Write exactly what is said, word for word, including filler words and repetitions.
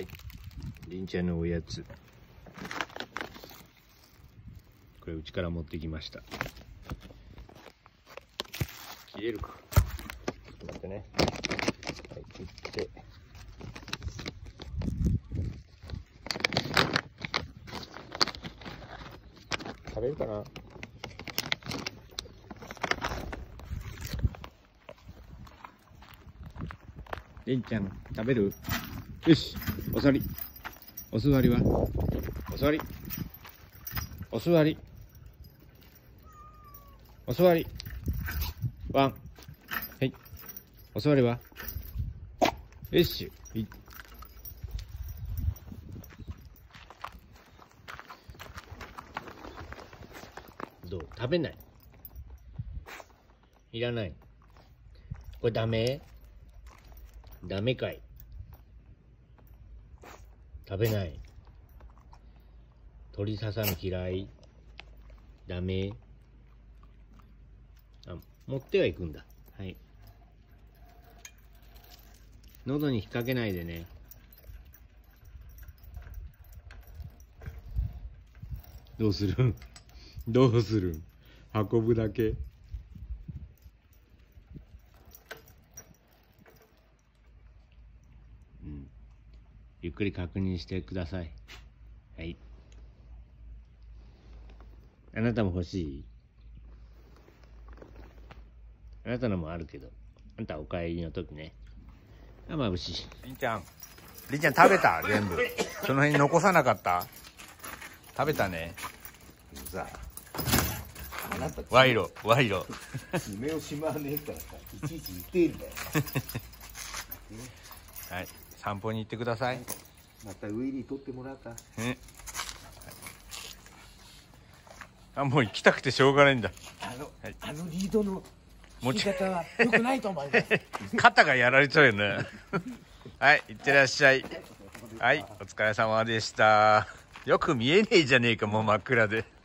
はい、りんちゃんのおやつ、これうちから持ってきました。切れるか、ちょっと待ってね。はい、切って、食べるかな。りんちゃん食べる？よし、お座り。お座りは？お座り。お座り。お座り。ワン。はい。お座りは？よし。はい。どう？食べない？いらない？これダメ？ダメかい？食べない？鳥ささみ嫌い？ダメ？あ、持ってはいくんだ。はい。喉に引っ掛けないでね。どうする？どうする？運ぶだけ？うん。ゆっくり確認してください。はい。あなたも欲しい？あなたのもあるけど、あんたお帰りの時ね。あ、まぶしい。 りんちゃん、りんちゃん食べた？全部。その辺残さなかった？食べたね。 さあ、あなた賄賂、賄賂。 爪をしまわねえからさ、いちいち言ってんだよ。 はい、散歩に行ってください。 またウィリー取ってもらうか。 ね。あ、もう行きたくてしょうがないんだ。 あの、 はい、 あのリードの引き方は良くないと思います。 肩がやられちゃうよね。はい、行ってらっしゃい。はい、お疲れ様でした。よく見えねえじゃねえか、もう真っ暗で。